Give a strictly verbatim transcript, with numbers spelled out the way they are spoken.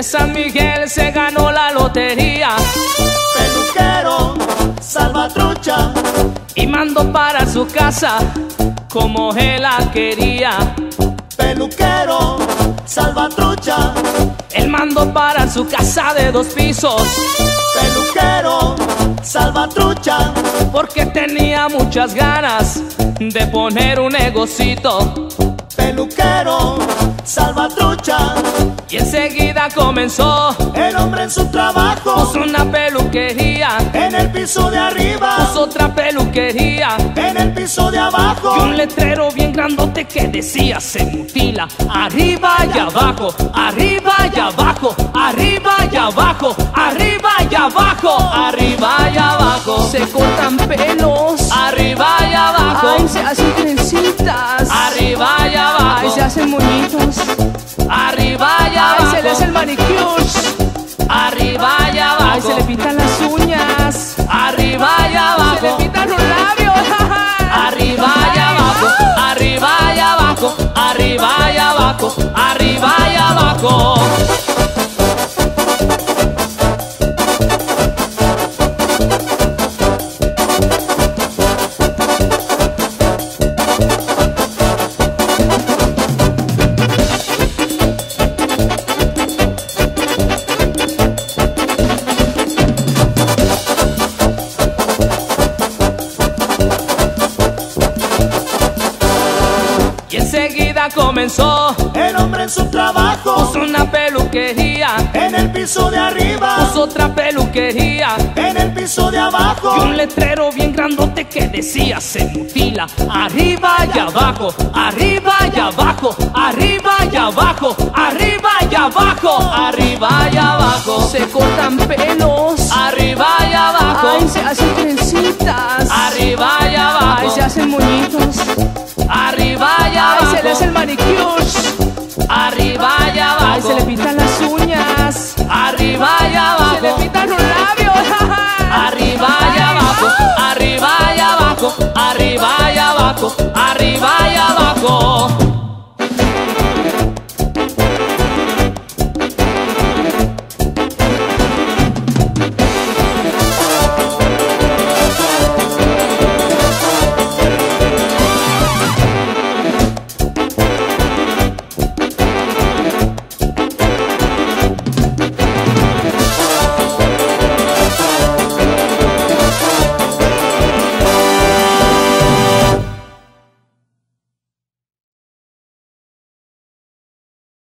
de San Miguel se ganó la lotería. Peluquero, Salvatrucha, y mandó para su casa como él la quería. Peluquero, Salvatrucha, él mandó para su casa de dos pisos. Peluquero, Salvatrucha, porque tenía muchas ganas de poner un negocito. Peluquero, Salvatrucha, y enseguida comenzó el hombre en su trabajo. Puso una peluquería en el piso de arriba, puso otra peluquería en el piso de abajo, y un letrero bien grandote que decía: se mutila arriba y abajo, arriba y abajo, arriba y abajo, arriba y abajo, arriba y abajo. Se cortan pelos, arriba y abajo, ay, se hacen trencitas, arriba y abajo, ay, se hacen moñitos, arriba y abajo, ay, se le hace el manicure, arriba y abajo, ay, se le pintan las uñas, arriba y abajo, se le pintan los labios, arriba y abajo, arriba y abajo, arriba y abajo, arriba y abajo. Y enseguida comenzó el hombre en su trabajo. Puso una peluquería en el piso de arriba, puso otra peluquería en el piso de abajo, y un letrero bien grandote que decía: se mutila arriba y abajo, arriba y abajo, arriba y abajo, arriba y abajo, arriba y abajo. se cortan pelos, Arriba y abajo, ay, se hacen trencitas, arriba y ay, abajo, se hacen moñitos, arriba y ay, se le hace abajo, el manicure,